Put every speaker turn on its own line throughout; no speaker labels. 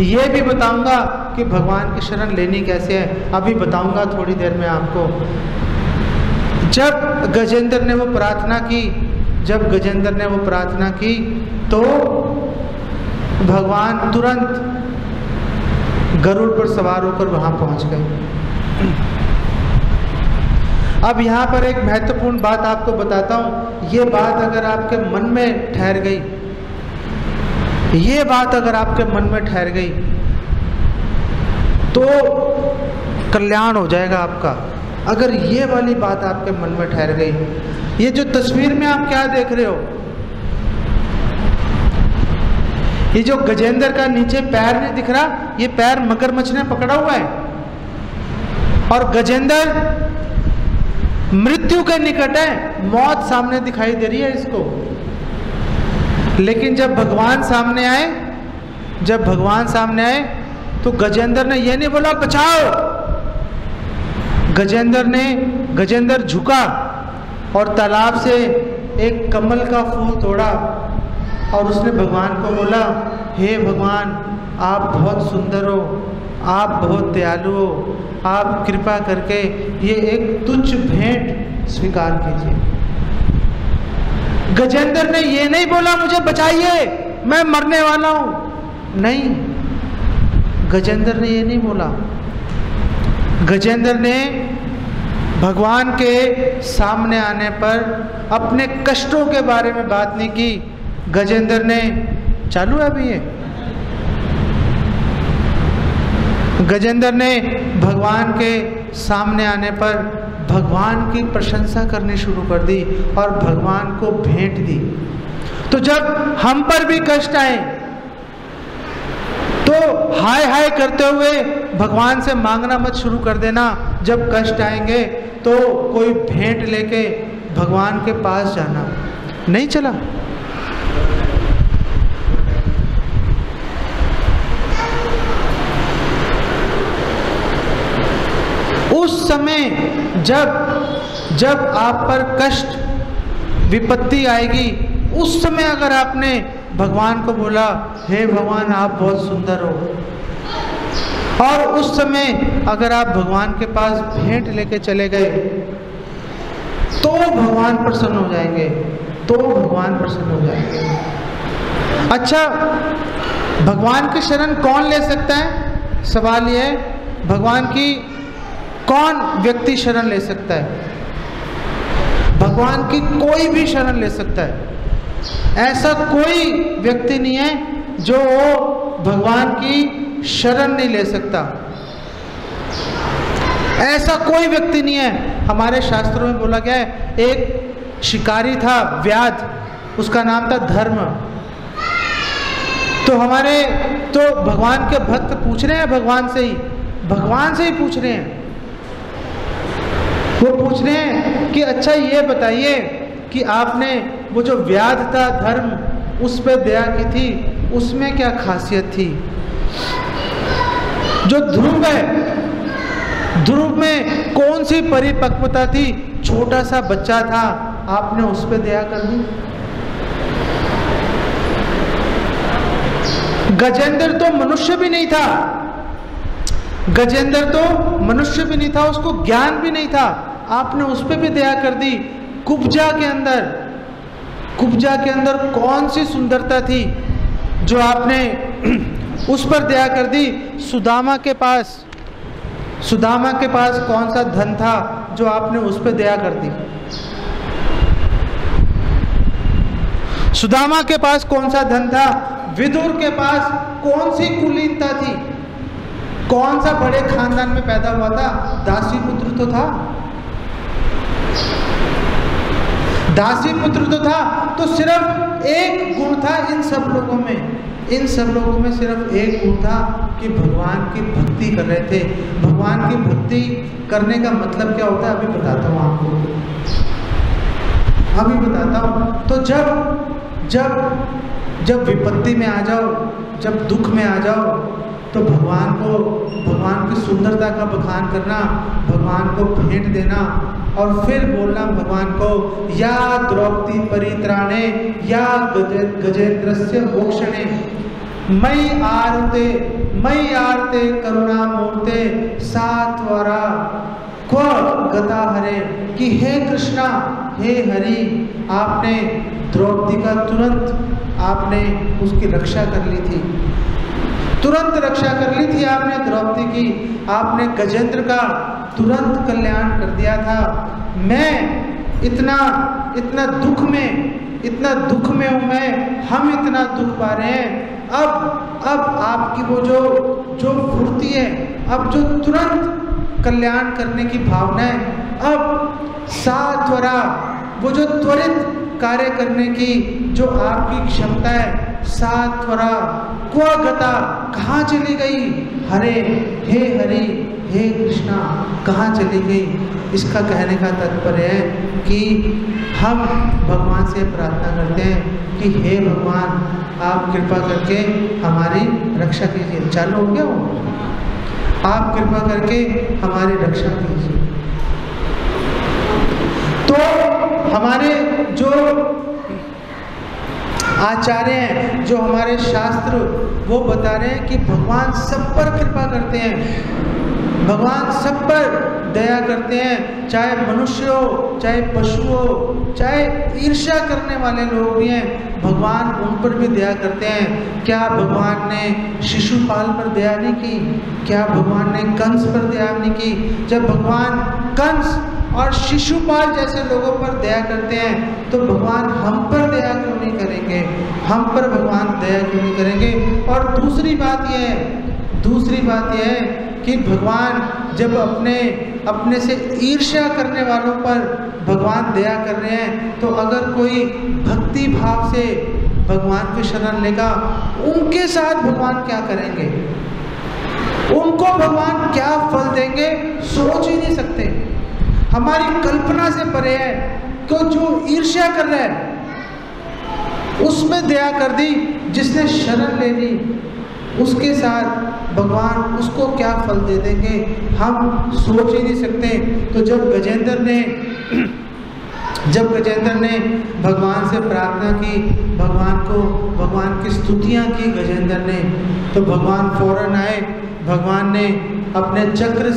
ये भी बताऊंगा कि भगवान की शरण लेनी कैसे है, अभी बताऊंगा थोड़ी देर में आपको। जब गजेंद्र ने वो प्रार्थना की तो भगवान तुरंत गरुड़ पर सवार होकर वहां पहुंच गए। अब यहाँ पर एक महत्वपूर्ण बात आपको बताता हूँ। ये बात अगर आपके मन में ठहर गई, तो कल्याण हो जाएगा आपका। अगर ये वाली बात आपके मन में ठहर गई, ये जो तस्वीर में आप क्या देख रहे हो, ये जो गजेंद्र का नीचे पैर नहीं दिख रहा, ये पैर मगरमच्छ ने पकड़ा हुआ है और गजेंद्र मृत्यु के निकट है, मौत सामने दिखाई दे रही है इसको। लेकिन जब भगवान सामने आए तो गजेंद्र ने ये नहीं बोला बचाओ। गजेंद्र झुका और तालाब से एक कमल का फूल तोड़ा और उसने भगवान को बोला, हे भगवान, आप बहुत सुंदर हो, आप बहुत दयालु हो, आप कृपा करके ये एक तुच्छ भेंट स्वीकार कीजिए। गजेंद्र ने ये नहीं बोला मुझे बचाइए, मैं मरने वाला हूं, नहीं, गजेंद्र ने ये नहीं बोला। गजेंद्र ने भगवान के सामने आने पर अपने कष्टों के बारे में बात नहीं की। गजेंद्र ने चालू है अभी ये, गजेंद्र ने भगवान के सामने आने पर भगवान की प्रशंसा करनी शुरू कर दी और भगवान को भेंट दी। तो जब हम पर भी कष्ट आए तो हाय हाय करते हुए भगवान से मांगना मत शुरू कर देना। जब कष्ट आएंगे तो कोई भेंट लेके भगवान के पास जाना। नहीं चला? उस समय जब आप पर कष्ट विपत्ति आएगी, उस समय अगर आपने भगवान को बोला, हे भगवान आप बहुत सुंदर हो, और उस समय अगर आप भगवान के पास भेंट लेके चले गए, तो भगवान प्रसन्न हो जाएंगे, अच्छा, भगवान की शरण कौन ले सकता है? सवाल यह है, भगवान की कौन व्यक्ति शरण ले सकता है? भगवान की कोई भी शरण ले सकता है। ऐसा कोई व्यक्ति नहीं है जो भगवान की शरण नहीं ले सकता। ऐसा कोई व्यक्ति नहीं है। हमारे शास्त्रों में बोला गया है, एक शिकारी था व्याध, उसका नाम था धर्म। तो भगवान के भक्त पूछ रहे हैं, भगवान से ही पूछ रहे हैं। वो पूछ रहे हैं कि अच्छा ये बताइए कि आपने वो जो व्याध था धर्म, उस पर दया की थी, उसमें क्या खासियत थी? जो ध्रुव है, ध्रुव में कौन सी परिपक्वता थी? छोटा सा बच्चा था, आपने उस पर दया कर दी। गजेंद्र तो मनुष्य भी नहीं था, उसको ज्ञान भी नहीं था, आपने उस पर भी दया कर दी। कुब्जा के अंदर कौन सी सुंदरता थी जो आपने उस पर दया कर दी? सुदामा के पास कौन सा धन था जो आपने उस पर दया कर दी? सुदामा के पास कौन सा धन था? विदुर के पास कौन सी कुलीनता थी? कौन सा बड़े खानदान में पैदा हुआ था? दासी पुत्र तो था, तो सिर्फ एक गुण था इन सब लोगों में सिर्फ एक गुण था कि भगवान की भक्ति कर रहे थे। भगवान की भक्ति करने का मतलब क्या होता है अभी बताता हूँ आपको, तो जब विपत्ति में आ जाओ, जब दुख में आ जाओ, तो भगवान की सुंदरता का बखान करना, भगवान को भेंट देना और फिर बोलना भगवान को, या द्रौपदी परित्राणे या गजेंद्रस्य मोक्षणे मयि मयि आर्ते करुणा मूर्ते सात्वरा क्व गता हरे, कि हे कृष्णा, हे हरि, आपने द्रौपदी का तुरंत आपने उसकी रक्षा कर ली थी, तुरंत रक्षा कर ली थी आपने द्रौपदी की, आपने गजेंद्र का तुरंत कल्याण कर दिया था। मैं इतना दुख में हूँ मैं, हम इतना दुख पा रहे हैं। अब आपकी वो जो फुर्ती है, अब जो तुरंत कल्याण करने की भावना है, अब सात्वरा, वो जो त्वरित कार्य करने की जो आपकी क्षमता है, सात्वरा क्व गता, कहाँ चली गई? हरे, हे हरि, हे कृष्णा, कहाँ चली गई? इसका कहने का तात्पर्य है कि हम भगवान से प्रार्थना करते हैं कि हे भगवान, आप कृपा करके हमारी रक्षा कीजिए। चालू हो गया वो? आप कृपा करके हमारी रक्षा कीजिए। तो हमारे जो आचार्य हैं, जो हमारे शास्त्र, वो बता रहे हैं कि भगवान सब पर कृपा करते हैं, भगवान सब पर दया करते हैं, चाहे मनुष्य हो, चाहे पशु हो, चाहे ईर्ष्या करने वाले लोग भी हैं, भगवान उन पर भी दया करते हैं। क्या भगवान ने शिशुपाल पर दया नहीं की? क्या भगवान ने कंस पर दया नहीं की? जब भगवान कंस और शिशुपाल जैसे लोगों पर दया करते हैं, तो भगवान हम पर दया क्यों नहीं करेंगे? हम पर भगवान दया क्यों नहीं करेंगे? और दूसरी बात यह है कि भगवान जब अपने से ईर्ष्या करने वालों पर भगवान दया कर रहे हैं, तो अगर कोई भक्ति भाव से भगवान की शरण लेगा, उनके साथ भगवान क्या करेंगे, उनको भगवान क्या फल देंगे, सोच ही नहीं सकते। हमारी कल्पना से परे है। तो जो ईर्ष्या कर रहा है उसमें दया कर दी, जिसने शरण ले ली उसके साथ भगवान उसको क्या फल दे देंगे, हम सोच ही नहीं सकते। तो जब गजेंद्र ने भगवान से प्रार्थना की, भगवान की स्तुतियाँ की गजेंद्र ने, तो भगवान फौरन आए। भगवान ने अपने चक्र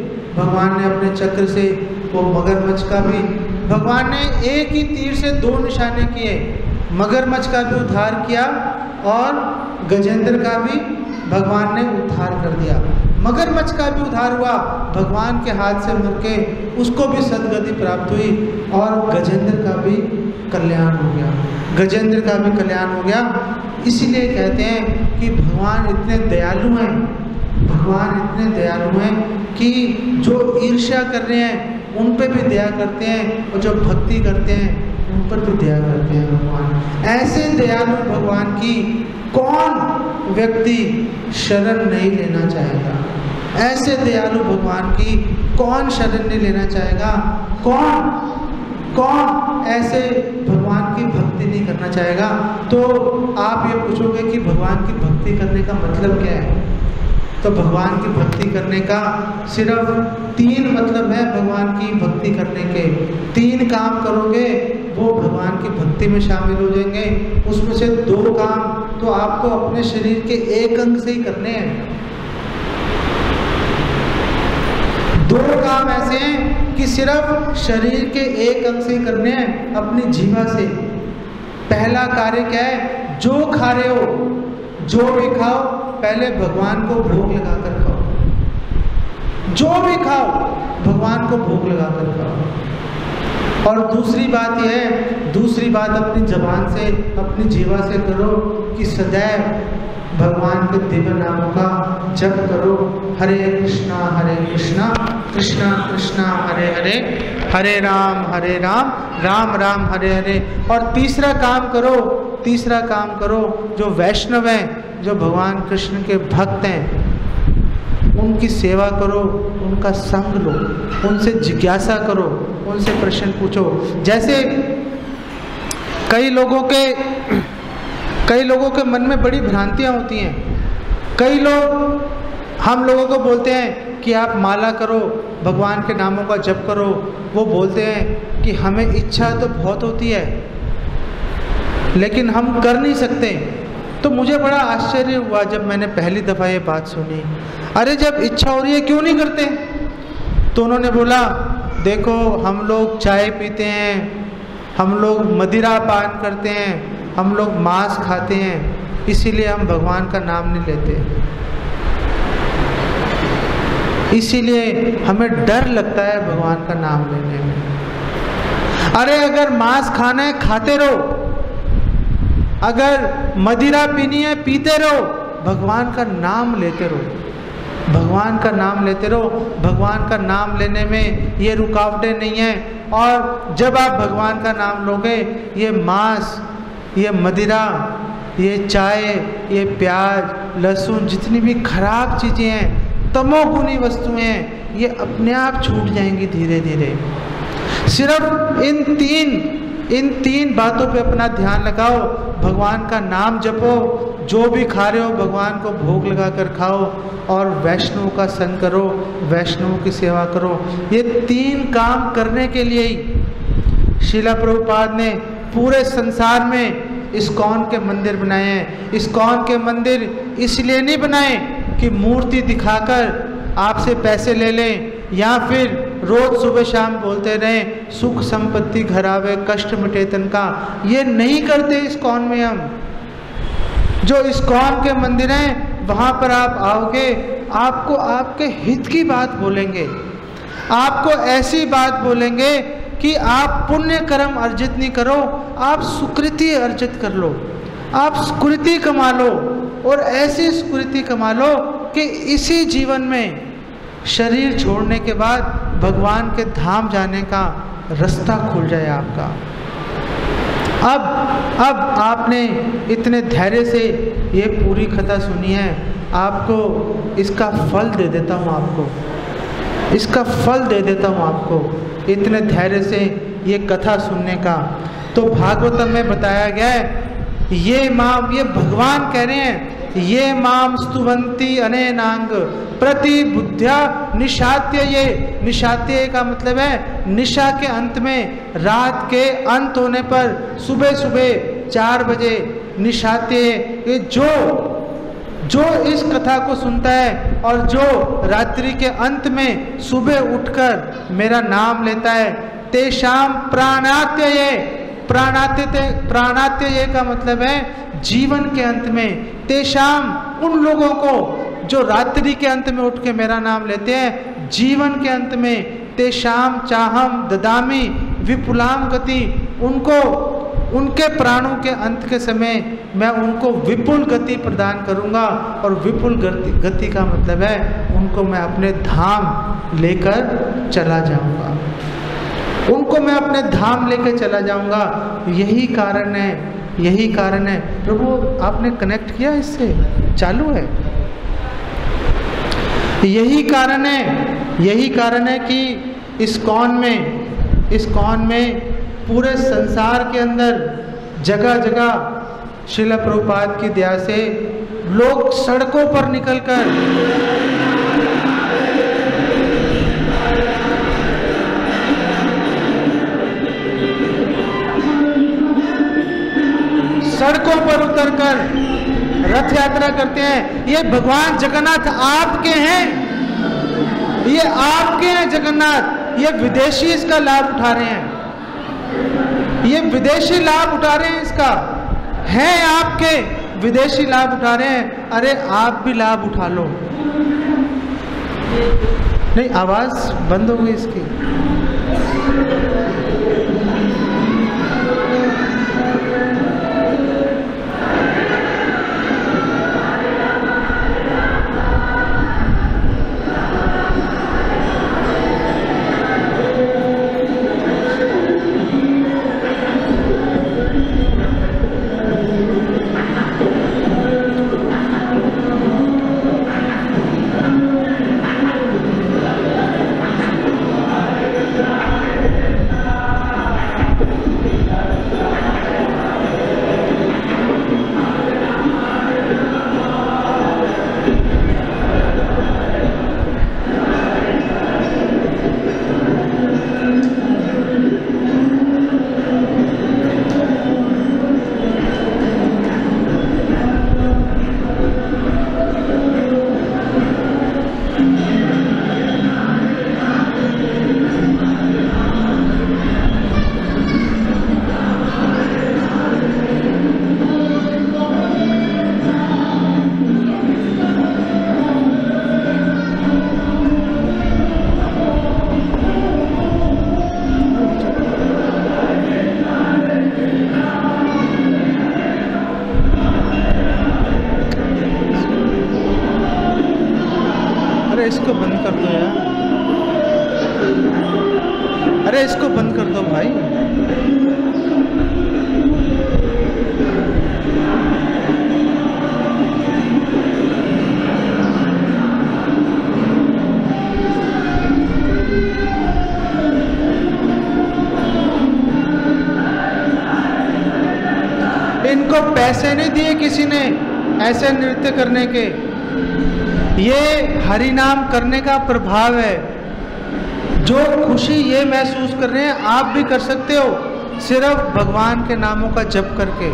से वो मगरमच्छ का भी, भगवान ने एक ही तीर से 2 निशाने किए, मगरमच्छ का भी उद्धार किया और गजेंद्र का भी भगवान ने उद्धार कर दिया। मगरमच्छ का भी उद्धार हुआ, भगवान के हाथ से मर के उसको भी सद्गति प्राप्त हुई और गजेंद्र का भी कल्याण हो गया। इसीलिए कहते हैं कि भगवान इतने दयालु हैं कि जो ईर्ष्या कर रहे हैं उन पे भी दया करते हैं, और जो भक्ति करते हैं उन पर भी दया करते हैं भगवान। ऐसे दयालु भगवान की कौन व्यक्ति शरण नहीं लेना चाहेगा? ऐसे दयालु भगवान की कौन शरण नहीं लेना चाहेगा? कौन ऐसे भगवान की भक्ति नहीं करना चाहेगा? तो आप ये पूछोगे कि भगवान की भक्ति करने का मतलब क्या है? तो भगवान की भक्ति करने का सिर्फ 3 मतलब है। भगवान की भक्ति करने के 3 काम करोगे, वो भगवान की भक्ति में शामिल हो जाएंगे। उसमें से 2 काम तो आपको अपने शरीर के एक अंग से ही करने हैं। 2 काम ऐसे हैं कि सिर्फ शरीर के एक अंग से ही करने हैं, अपनी जीवा से। पहला कार्य क्या है? जो खा रहे हो, जो भी खाओ, पहले भगवान को भोग लगाकर खाओ। जो भी खाओ भगवान को भोग लगाकर खाओ। और दूसरी बात अपनी जबान से, अपनी जीवा से करो कि सदैव भगवान के दिव्य नामों का जप करो। हरे कृष्णा कृष्णा कृष्णा हरे हरे, हरे राम राम राम हरे हरे। और तीसरा काम करो, जो वैष्णव हैं, जो भगवान कृष्ण के भक्त हैं, उनकी सेवा करो, उनका संग लो, उनसे जिज्ञासा करो, उनसे प्रश्न पूछो। जैसे कई लोगों के मन में बड़ी भ्रांतियाँ होती हैं। कई लोग हम लोगों को बोलते हैं कि आप माला करो, भगवान के नामों का जप करो। वो बोलते हैं कि हमें इच्छा तो बहुत होती है, लेकिन हम कर नहीं सकते। तो मुझे बड़ा आश्चर्य हुआ जब मैंने पहली दफ़ा ये बात सुनी। अरे जब इच्छा हो रही है क्यों नहीं करते? तो उन्होंने बोला, देखो हम लोग चाय पीते हैं, हम लोग मदिरा पान करते हैं, हम लोग मांस खाते हैं, इसीलिए हम भगवान का नाम नहीं लेते, इसीलिए हमें डर लगता है भगवान का नाम लेने में। अरे अगर मांस खाना है खाते रहो, अगर मदिरा पीनी है पीते रहो, भगवान का नाम लेते रहो, भगवान का नाम लेते रहो। भगवान का नाम लेने में ये रुकावटें नहीं हैं। और जब आप भगवान का नाम लोगे, ये मांस, ये मदिरा, ये चाय, ये प्याज, लहसुन, जितनी भी खराब चीज़ें हैं, तमोगुनी वस्तुएं हैं, ये अपने आप छूट जाएंगी धीरे धीरे। सिर्फ इन तीन बातों पे अपना ध्यान लगाओ। भगवान का नाम जपो, जो भी खा रहे हो भगवान को भोग लगा कर खाओ, और वैष्णव का संग करो, वैष्णव की सेवा करो। ये 3 काम करने के लिए ही श्रीला प्रभुपाद ने पूरे संसार में इस्कॉन के मंदिर बनाए हैं। इस्कॉन के मंदिर इसलिए नहीं बनाए कि मूर्ति दिखाकर आपसे पैसे ले लें, या फिर रोज सुबह शाम बोलते रहें सुख संपत्ति घर आवे कष्ट मिटे तन का। ये नहीं करते इस्कॉन में हम। जो इस्कॉन के मंदिर हैं वहाँ पर आप आओगे, आपको आपके हित की बात बोलेंगे, आपको ऐसी बात बोलेंगे कि आप पुण्य कर्म अर्जित नहीं करो, आप सुकृति अर्जित कर लो, आप सुकृति कमा लो, और ऐसी सुकृति कमा लो कि इसी जीवन में शरीर छोड़ने के बाद भगवान के धाम जाने का रास्ता खुल जाए आपका। अब आपने इतने धैर्य से ये पूरी कथा सुनी है, आपको इसका फल दे देता हूँ, आपको इसका फल दे देता हूँ आपको, इतने धैर्य से ये कथा सुनने का। तो भागवतम में बताया गया है, ये भगवान कह रहे हैं, ये माम स्तुवंती अनेनांग प्रति बुद्ध्या निशात्य। ये निशात्य का मतलब है निशा के अंत में, रात के अंत होने पर सुबह सुबह 4 बजे निशात्य। ये जो इस कथा को सुनता है और जो रात्रि के अंत में सुबह उठकर मेरा नाम लेता है, तेषाम प्राणात्यये। प्राणात्यये का मतलब है जीवन के अंत में। तेषाम उन लोगों को जो रात्रि के अंत में उठ के मेरा नाम लेते हैं, जीवन के अंत में तेषाम चाहम ददामी विपुलाम गति। उनको उनके प्राणों के अंत के समय मैं उनको विपुल गति प्रदान करूंगा। और विपुल गति का मतलब है उनको मैं अपने धाम लेकर चला जाऊंगा, उनको मैं अपने धाम लेकर चला जाऊंगा। यही कारण है प्रभु आपने कनेक्ट किया, इससे चालू है। यही कारण है कि इस्कॉन में पूरे संसार के अंदर जगह जगह श्रील प्रभुपाद की दया से लोग सड़कों पर निकलकर सड़कों पर उतरकर रथ यात्रा करते हैं। ये भगवान जगन्नाथ आपके हैं, ये आपके हैं जगन्नाथ। ये विदेशी इसका लाभ उठा रहे हैं, ये विदेशी लाभ उठा रहे हैं, इसका है आपके, विदेशी लाभ उठा रहे हैं। अरे आप भी लाभ उठा लो। नहीं, आवाज बंद हो गई इसकी। इसको बंद कर दो भाई। इनको पैसे नहीं दिए किसी ने ऐसे नृत्य करने के, ये हरि नाम करने का प्रभाव है। जो खुशी ये महसूस कर रहे हैं आप भी कर सकते हो, सिर्फ भगवान के नामों का जप करके।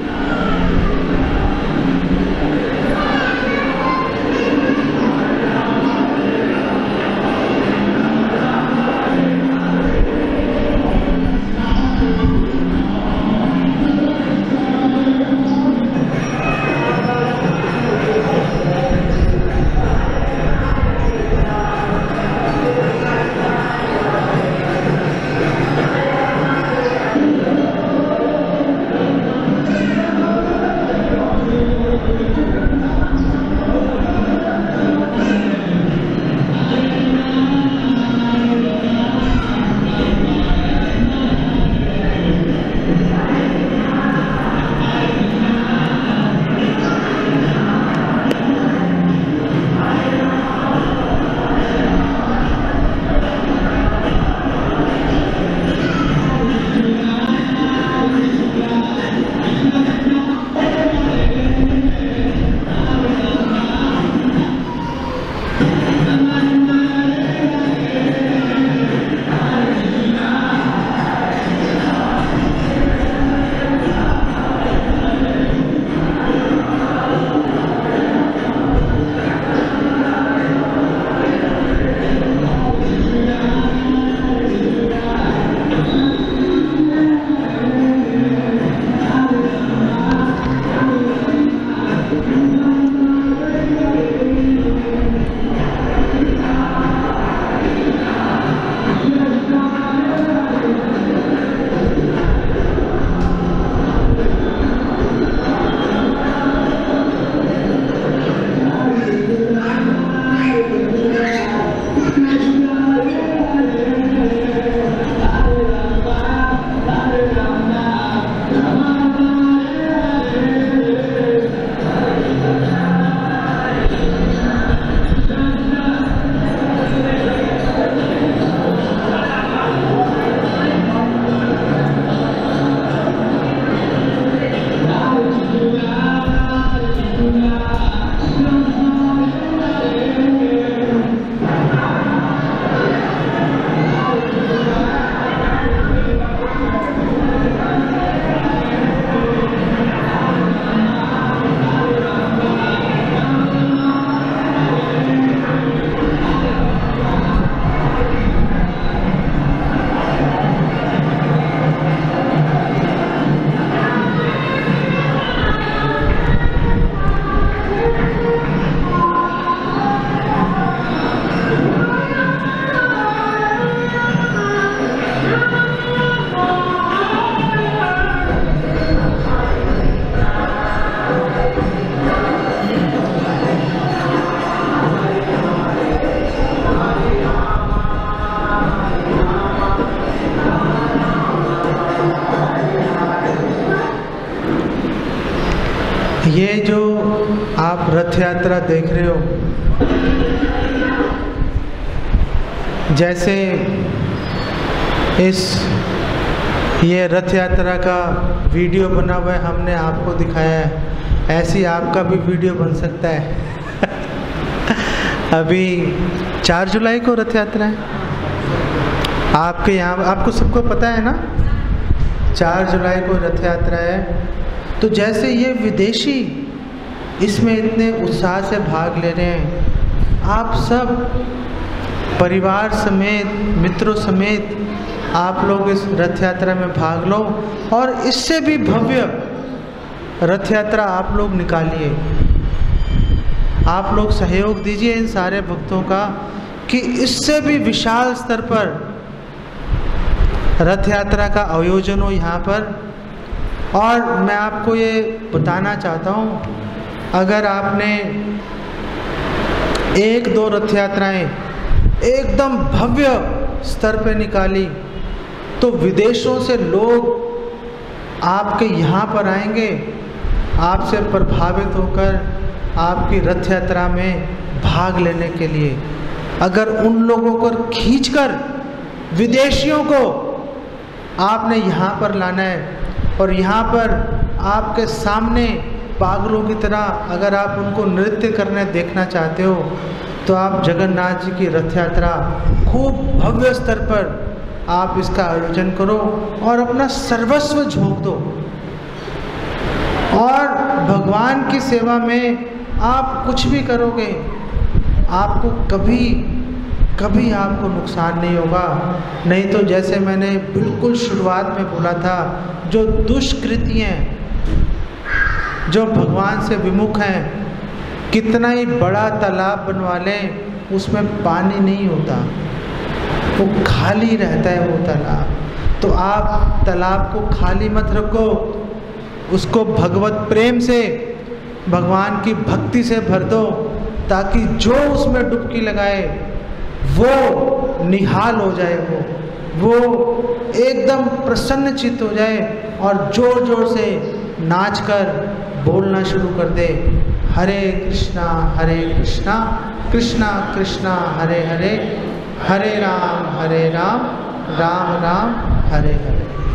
ये जो आप रथ यात्रा देख रहे हो, जैसे ये रथ यात्रा का वीडियो बना हुआ है, हमने आपको दिखाया है, ऐसी आपका भी वीडियो बन सकता है। अभी 4 जुलाई को रथ यात्रा है, आपके यहाँ आपको सबको पता है ना, 4 जुलाई को रथ यात्रा है। तो जैसे ये विदेशी इसमें इतने उत्साह से भाग ले रहे हैं, आप सब परिवार समेत, मित्रों समेत आप लोग इस रथ यात्रा में भाग लो और इससे भी भव्य रथ यात्रा आप लोग निकालिए। आप लोग सहयोग दीजिए इन सारे भक्तों का कि इससे भी विशाल स्तर पर रथ यात्रा का आयोजन हो यहाँ पर। और मैं आपको ये बताना चाहता हूँ, अगर आपने 1-2 रथ यात्राएं एकदम भव्य स्तर पे निकाली तो विदेशों से लोग आपके यहाँ पर आएंगे, आपसे प्रभावित होकर आपकी रथ यात्रा में भाग लेने के लिए। अगर उन लोगों को खींचकर विदेशियों को आपने यहाँ पर लाना है और यहाँ पर आपके सामने पागलों की तरह अगर आप उनको नृत्य करने देखना चाहते हो, तो आप जगन्नाथ जी की रथ यात्रा खूब भव्य स्तर पर आप इसका आयोजन करो और अपना सर्वस्व झोंक दो, और भगवान की सेवा में आप कुछ भी करोगे, आपको कभी आपको नुकसान नहीं होगा। नहीं तो जैसे मैंने बिल्कुल शुरुआत में बोला था, जो दुष्कृतियाँ जो भगवान से विमुख हैं, कितना ही बड़ा तालाब बनवा लें उसमें पानी नहीं होता, वो खाली रहता है वो तालाब। तो आप तालाब को खाली मत रखो, उसको भगवत प्रेम से, भगवान की भक्ति से भर दो, ताकि जो उसमें डुबकी लगाए वो निहाल हो जाए, वो एकदम प्रसन्न चित्त हो जाए और जोर जोर से नाचकर बोलना शुरू कर दे, हरे कृष्णा कृष्णा कृष्णा हरे हरे, हरे राम राम राम हरे हरे।